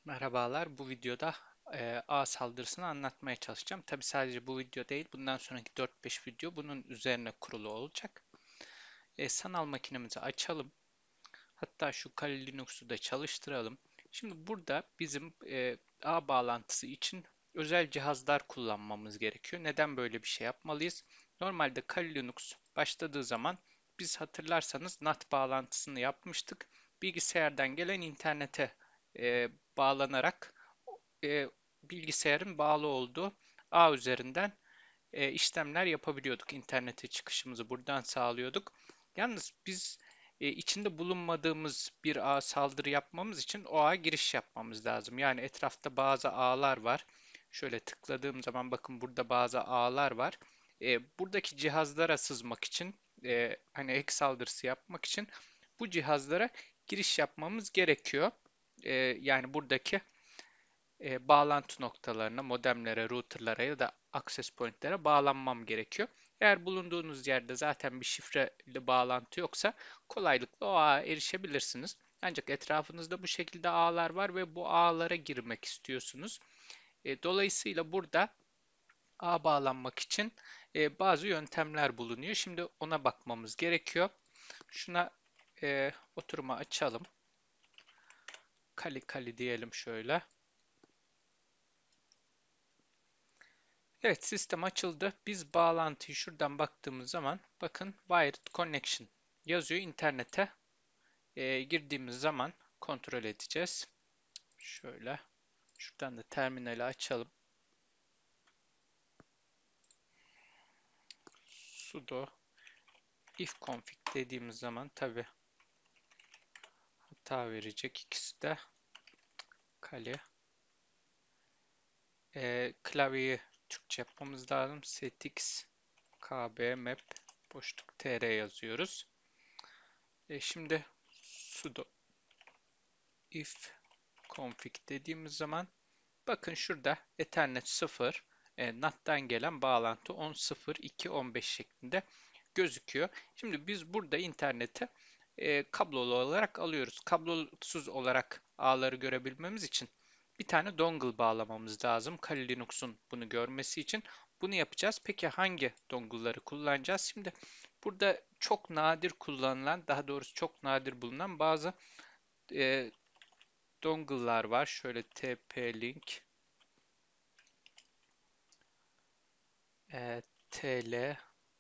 Merhabalar. Bu videoda ağ saldırısını anlatmaya çalışacağım. Tabi sadece bu video değil, bundan sonraki 4-5 video bunun üzerine kurulu olacak. Sanal makinemizi açalım. Hatta şu Kali Linux'u da çalıştıralım. Şimdi burada bizim ağ bağlantısı için özel cihazlar kullanmamız gerekiyor. Neden böyle bir şey yapmalıyız? Normalde Kali Linux başladığı zaman biz hatırlarsanız NAT bağlantısını yapmıştık. Bilgisayardan gelen internete bağlanarak e, bilgisayarın bağlı olduğu ağ üzerinden işlemler yapabiliyorduk. İnternete çıkışımızı buradan sağlıyorduk. Yalnız biz içinde bulunmadığımız bir ağa saldırı yapmamız için o ağa giriş yapmamız lazım. Yani etrafta bazı ağlar var. Şöyle tıkladığım zaman bakın burada bazı ağlar var. Buradaki cihazlara sızmak için, hani hack saldırısı yapmak için bu cihazlara giriş yapmamız gerekiyor. Yani buradaki bağlantı noktalarına, modemlere, routerlara ya da access pointlere bağlanmam gerekiyor. Eğer bulunduğunuz yerde zaten bir şifreli bağlantı yoksa kolaylıkla o ağa erişebilirsiniz. Ancak etrafınızda bu şekilde ağlar var ve bu ağlara girmek istiyorsunuz. Dolayısıyla burada ağa bağlanmak için bazı yöntemler bulunuyor. Şimdi ona bakmamız gerekiyor. Şuna oturuma açalım. Kali kali diyelim şöyle. Evet, sistem açıldı. Biz bağlantıyı şuradan baktığımız zaman bakın wired connection yazıyor. İnternete girdiğimiz zaman kontrol edeceğiz. Şöyle şuradan da terminali açalım. Sudo ifconfig dediğimiz zaman tabi hata verecek ikisi de. Kali. Klavyeyi Türkçe yapmamız lazım. Setix kb map boşluk tr yazıyoruz. Şimdi sudo if config dediğimiz zaman bakın şurada Ethernet 0, NAT'tan gelen bağlantı 10.0.2.15 şeklinde gözüküyor. Şimdi biz burada interneti kablolu olarak alıyoruz. Kablosuz olarak ağları görebilmemiz için bir tane dongle bağlamamız lazım. Kali Linux'un bunu görmesi için. Bunu yapacağız. Peki hangi dongle'ları kullanacağız? Şimdi burada çok nadir kullanılan, daha doğrusu çok nadir bulunan bazı e, dongle'lar var. Şöyle TP-Link, TL,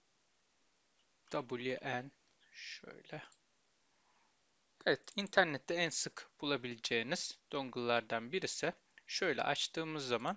WN şöyle. Evet, internette en sık bulabileceğiniz dongle'lardan birisi. Şöyle açtığımız zaman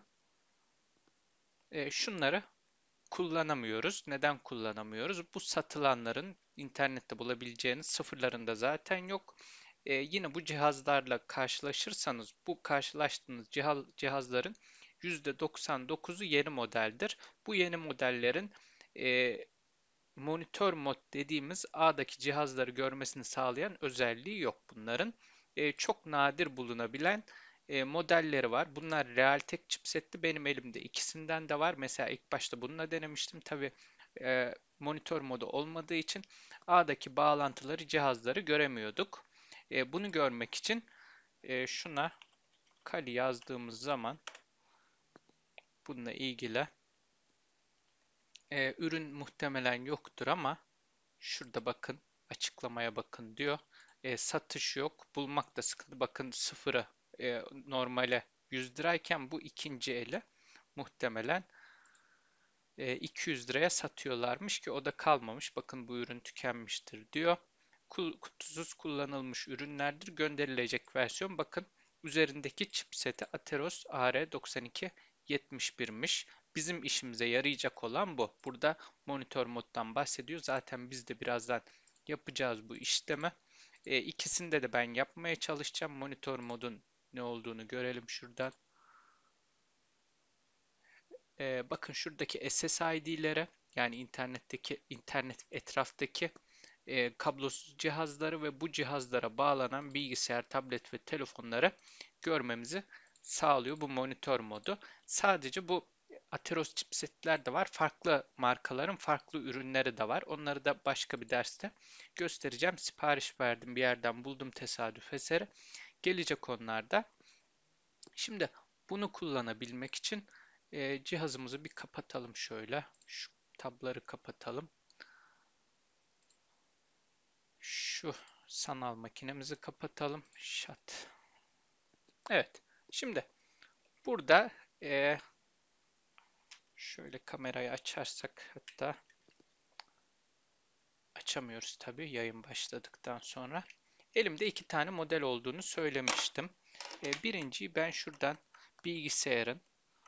şunları kullanamıyoruz. Neden kullanamıyoruz? Bu satılanların internette bulabileceğiniz sıfırlarında zaten yok. Yine bu cihazlarla karşılaşırsanız bu karşılaştığınız cihazların %99'u yeni modeldir. Bu yeni modellerin e, monitör mod dediğimiz ağdaki cihazları görmesini sağlayan özelliği yok bunların. Çok nadir bulunabilen modelleri var. Bunlar Realtek chipsetli. Benim elimde ikisinden de var. Mesela ilk başta bununla denemiştim. Tabii monitör modu olmadığı için ağdaki bağlantıları, cihazları göremiyorduk. Bunu görmek için şuna Kali yazdığımız zaman bununla ilgili ürün muhtemelen yoktur ama şurada bakın, açıklamaya bakın diyor. Satış yok. Bulmak da sıkıntı. Bakın sıfırı normale 100 lirayken bu ikinci eli muhtemelen 200 liraya satıyorlarmış ki o da kalmamış. Bakın bu ürün tükenmiştir diyor. Kutusuz kullanılmış ürünlerdir. Gönderilecek versiyon bakın üzerindeki chipseti Atheros AR9271'miş. Bizim işimize yarayacak olan bu. Burada monitör moddan bahsediyor. Zaten biz de birazdan yapacağız bu işlemi. İkisinde de ben yapmaya çalışacağım. Monitör modun ne olduğunu görelim şuradan. Bakın şuradaki SSID'lere yani internet etraftaki kablosuz cihazları ve bu cihazlara bağlanan bilgisayar, tablet ve telefonları görmemizi sağlıyor bu monitör modu. Sadece bu Atheros chipsetler de var. Farklı markaların farklı ürünleri de var. Onları da başka bir derste göstereceğim. Sipariş verdim bir yerden buldum tesadüf eseri. Gelecek onlar da. Şimdi bunu kullanabilmek için cihazımızı bir kapatalım şöyle. Şu tabları kapatalım. Şu sanal makinemizi kapatalım. Shut. Evet. Şimdi burada şöyle kamerayı açarsak, hatta açamıyoruz tabii yayın başladıktan sonra. Elimde iki tane model olduğunu söylemiştim. Birinciyi ben şuradan bilgisayarın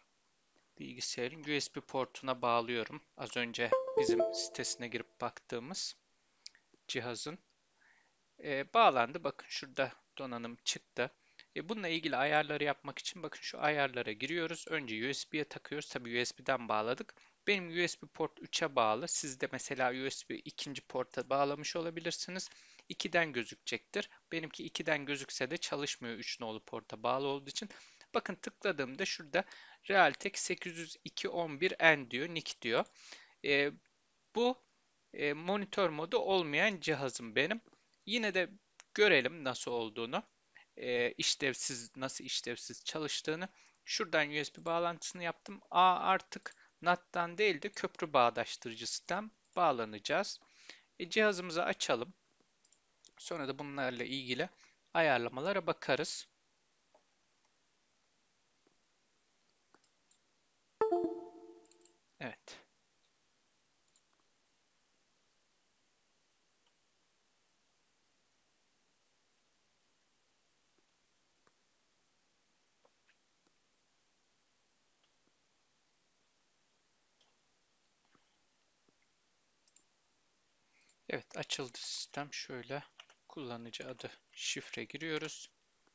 USB portuna bağlıyorum. Az önce bizim sitesine girip baktığımız cihazın. Bağlandı. Bakın şurada donanım çıktı. Bununla ilgili ayarları yapmak için bakın şu ayarlara giriyoruz. Önce USB'ye takıyoruz. Tabii USB'den bağladık. Benim USB port 3'e bağlı. Siz de mesela USB ikinci porta bağlamış olabilirsiniz. 2'den gözükecektir. Benimki 2'den gözükse de çalışmıyor 3 nolu porta bağlı olduğu için. Bakın tıkladığımda şurada Realtek 802.11n diyor, NIC diyor. E, Bu monitör modu olmayan cihazım benim. Yine de görelim nasıl olduğunu. Nasıl işlevsiz çalıştığını. Şuradan USB bağlantısını yaptım. Artık NAT'tan değil de köprü bağdaştırıcısından bağlanacağız. Cihazımızı açalım. Sonra da bunlarla ilgili ayarlamalara bakarız. Evet. Evet, açıldı sistem. Şöyle kullanıcı adı, şifre giriyoruz.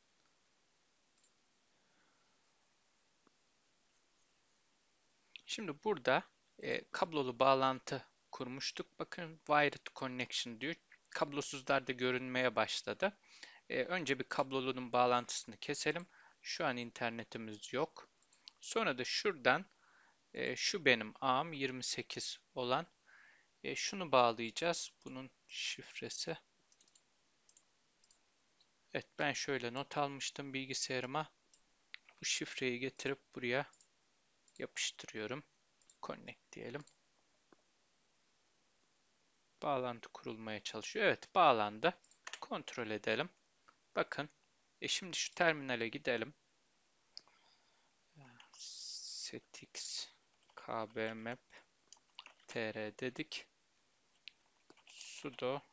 Şimdi burada kablolu bağlantı kurmuştuk. Bakın wired connection diyor. Kablosuzlar da görünmeye başladı. Önce bir kablolunun bağlantısını keselim. Şu an internetimiz yok. Sonra da şuradan şu benim ağım 28 olan şunu bağlayacağız. Bunun şifresi. Evet, ben şöyle not almıştım bilgisayarıma. Bu şifreyi getirip buraya yapıştırıyorum. Connect diyelim. Bağlantı kurulmaya çalışıyor. Evet, bağlandı. Kontrol edelim. Bakın. Şimdi şu terminale gidelim. Setix kbmap tr dedik. Sudo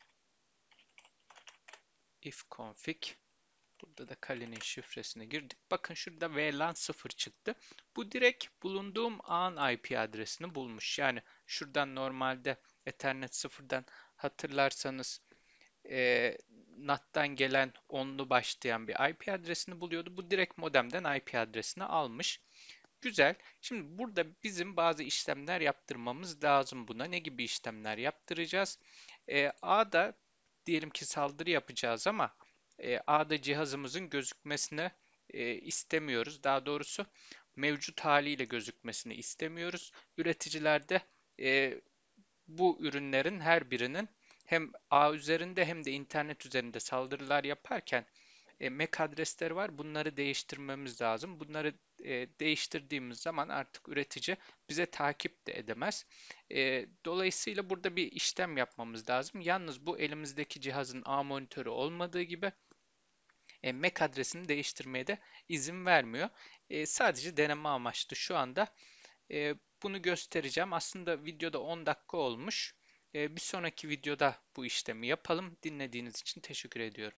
ifconfig. Burada da Kali'nin şifresini girdik. Bakın şurada VLAN 0 çıktı. Bu direkt bulunduğum ağın IP adresini bulmuş. Yani şuradan normalde Ethernet 0'dan hatırlarsanız NAT'tan gelen onlu başlayan bir IP adresini buluyordu. Bu direkt modemden IP adresini almış. Güzel. Şimdi burada bizim bazı işlemler yaptırmamız lazım buna. Ne gibi işlemler yaptıracağız? A'da diyelim ki saldırı yapacağız ama A'da cihazımızın gözükmesini istemiyoruz. Daha doğrusu mevcut haliyle gözükmesini istemiyoruz. Üreticilerde e, bu ürünlerin her birinin hem ağ üzerinde hem de internet üzerinde saldırılar yaparken MAC adresleri var. Bunları değiştirmemiz lazım. Bunları değiştirdiğimiz zaman artık üretici bize takip de edemez. Dolayısıyla burada bir işlem yapmamız lazım. Yalnız bu elimizdeki cihazın ağ monitörü olmadığı gibi MAC adresini değiştirmeye de izin vermiyor. Sadece deneme amaçlı şu anda bunu göstereceğim. Aslında videoda 10 dakika olmuş. Bir sonraki videoda bu işlemi yapalım. Dinlediğiniz için teşekkür ediyorum.